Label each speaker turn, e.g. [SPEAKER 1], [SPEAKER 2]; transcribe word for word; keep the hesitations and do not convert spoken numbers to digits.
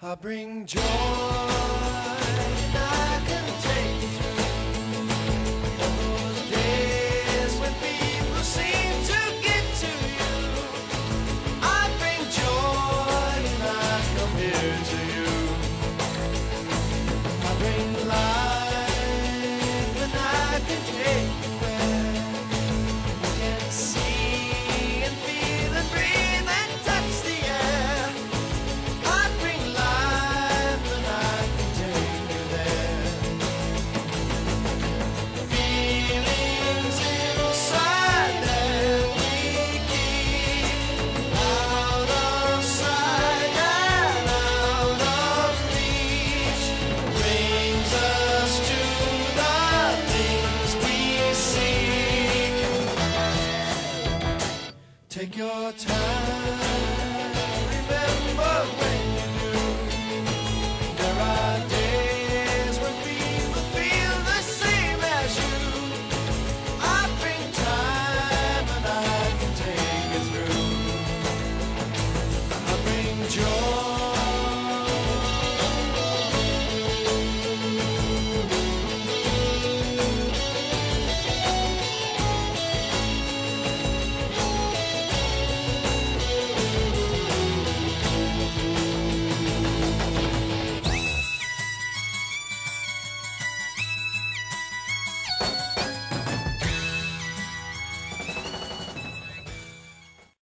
[SPEAKER 1] I bring joy, and I can take you through all those days when people seem to get to you. I bring joy, and I come here to